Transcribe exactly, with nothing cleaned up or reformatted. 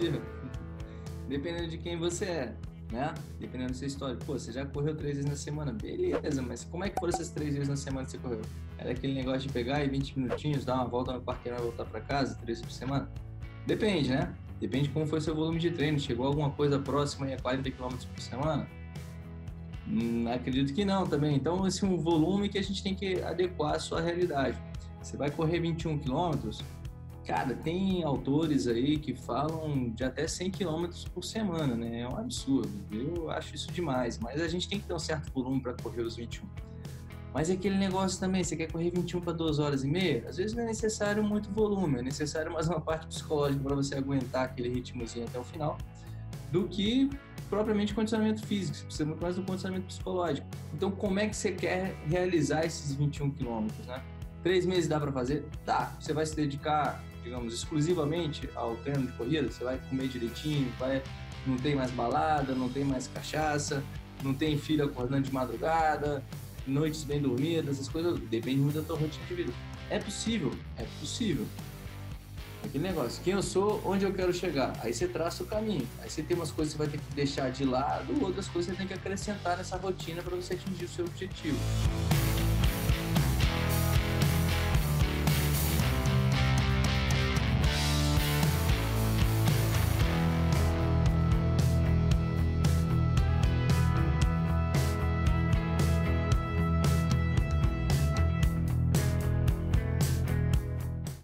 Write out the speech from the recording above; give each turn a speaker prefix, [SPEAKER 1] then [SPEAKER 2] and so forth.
[SPEAKER 1] possível. Dependendo de quem você é, né? Dependendo da sua história. Pô, você já correu três vezes na semana? Beleza, mas como é que foram essas três vezes na semana que você correu? Era aquele negócio de pegar e vinte minutinhos, dar uma volta no quarteirão e voltar para casa, três vezes por semana? Depende, né? Depende de como foi seu volume de treino. Chegou alguma coisa próxima aí a quarenta quilômetros por semana? Hum, acredito que não também. Então, esse é um volume que a gente tem que adequar à sua realidade. Você vai correr vinte e um quilômetros? Cara, tem autores aí que falam de até cem quilômetros por semana, né? É um absurdo. Eu acho isso demais. Mas a gente tem que ter um certo volume para correr os vinte e um. Mas é aquele negócio também, você quer correr vinte e um para duas horas e meia? Às vezes não é necessário muito volume, é necessário mais uma parte psicológica para você aguentar aquele ritmozinho até o final, do que propriamente condicionamento físico. Você precisa muito mais do condicionamento psicológico. Então, como é que você quer realizar esses vinte e um quilômetros, né? Três meses dá para fazer? Dá. Você vai se dedicar, digamos, exclusivamente ao treino de corrida? Você vai comer direitinho, vai... não tem mais balada, não tem mais cachaça, não tem filho acordando de madrugada, noites bem dormidas, essas coisas, depende muito da tua rotina de vida. É possível, é possível. Aquele negócio, quem eu sou, onde eu quero chegar. Aí você traça o caminho. Aí você tem umas coisas que você vai ter que deixar de lado, outras coisas você tem que acrescentar nessa rotina para você atingir o seu objetivo.